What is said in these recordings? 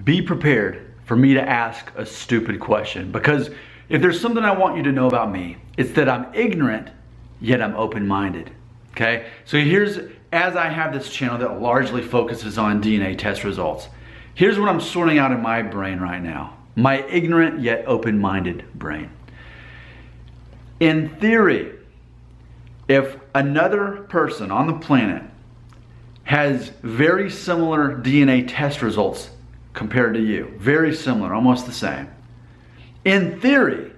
be prepared for me to ask a stupid question, because if there's something I want you to know about me, it's that I'm ignorant, yet I'm open-minded. Okay? So as I have this channel that largely focuses on DNA test results, here's what I'm sorting out in my brain right now. My ignorant yet open-minded brain. In theory, if another person on the planet has very similar DNA test results compared to you, very similar, almost the same, in theory,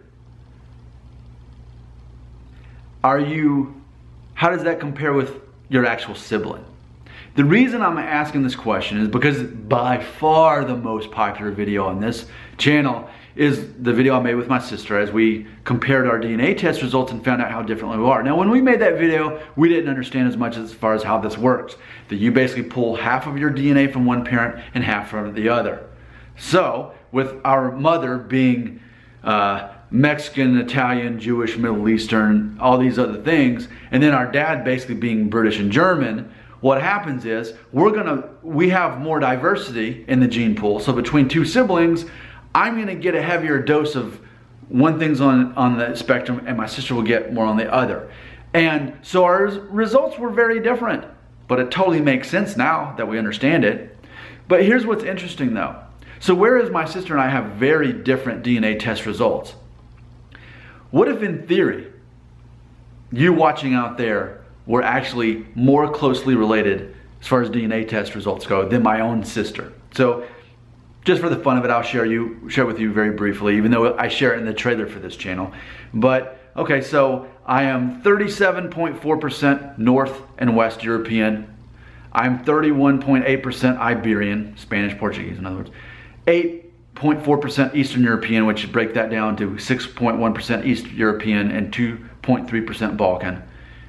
how does that compare with your actual sibling? The reason I'm asking this question is because by far the most popular video on this channel is the video I made with my sister as we compared our DNA test results and found out how differently we are. Now, when we made that video, we didn't understand as much as far as how this works. That you basically pull half of your DNA from one parent and half from the other. So, with our mother being Mexican, Italian, Jewish, Middle Eastern, all these other things, and then our dad basically being British and German, what happens is we have more diversity in the gene pool. So between two siblings, I'm gonna get a heavier dose of one thing's on the spectrum and my sister will get more on the other. And so our results were very different, but it totally makes sense now that we understand it. But here's what's interesting though. So whereas my sister and I have very different DNA test results, what if in theory, you watching out there were actually more closely related as far as DNA test results go than my own sister? So just for the fun of it, I'll share with you very briefly, even though I share it in the trailer for this channel. But okay, so I am 37.4% North and West European. I'm 31.8% Iberian, Spanish, Portuguese in other words. 8.4% Eastern European, which would break that down to 6.1% East European and 2.3% Balkan.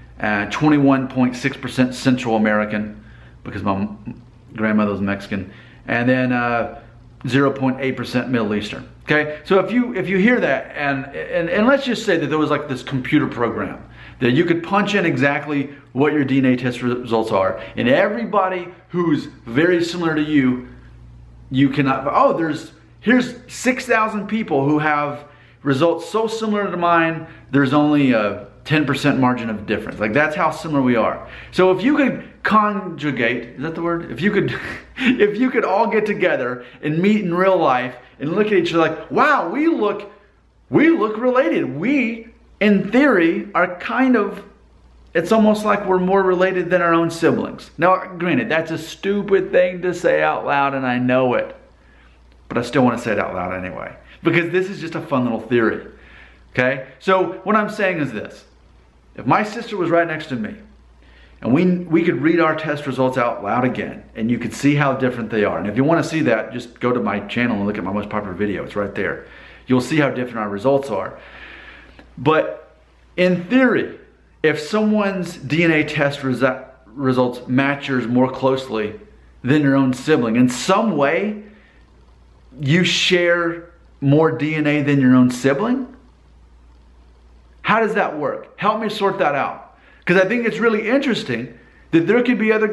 21.6% Central American, because my grandmother was Mexican. And then 0.8% Middle Eastern. Okay, so if you hear that, and let's just say that there was like this computer program that you could punch in exactly what your DNA test results are, and everybody who's very similar to you cannot. Oh, here's 6,000 people who have results so similar to mine. There's only a 10% margin of difference. Like, that's how similar we are. So if you could conjugate, is that the word? If you could all get together and meet in real life and look at each other like, wow, we look related. We, in theory, are kind of, it's almost like we're more related than our own siblings. Now, granted, that's a stupid thing to say out loud, and I know it, but I still want to say it out loud anyway, because this is just a fun little theory. Okay? So what I'm saying is this. If my sister was right next to me, and we could read our test results out loud again, and you could see how different they are. And if you want to see that, just go to my channel and look at my most popular video. It's right there. You'll see how different our results are. But in theory, if someone's DNA test results match yours more closely than your own sibling, in some way, you share more DNA than your own sibling? How does that work? Help me sort that out. Because I think it's really interesting that there could be other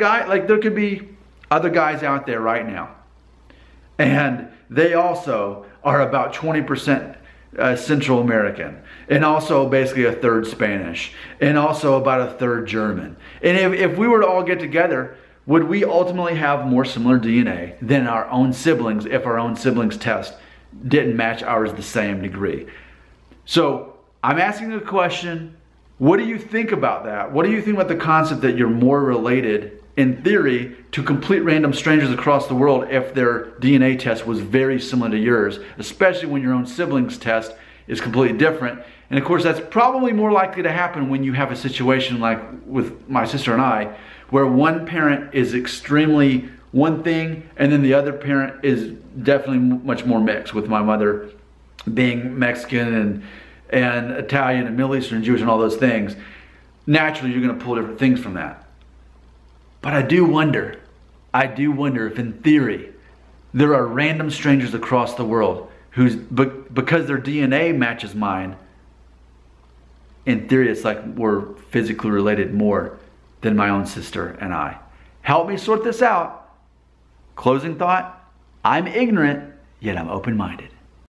guys out there right now, and they also are about 20% Central American, and also basically a third Spanish, and also about a third German. And if we were to all get together, would we ultimately have more similar DNA than our own siblings if our own siblings' test didn't match ours the same degree? So I'm asking a question. What do you think about that? What do you think about the concept that you're more related, in theory, to complete random strangers across the world if their DNA test was very similar to yours, especially when your own sibling's test is completely different? And of course, that's probably more likely to happen when you have a situation like with my sister and I, where one parent is extremely one thing, and then the other parent is definitely much more mixed, with my mother being Mexican and Italian and Middle Eastern and Jewish and all those things. Naturally, you're going to pull different things from that. But I do wonder if in theory, there are random strangers across the world who's, because their DNA matches mine, in theory, it's like we're physically related more than my own sister and I. Help me sort this out. Closing thought, I'm ignorant, yet I'm open-minded.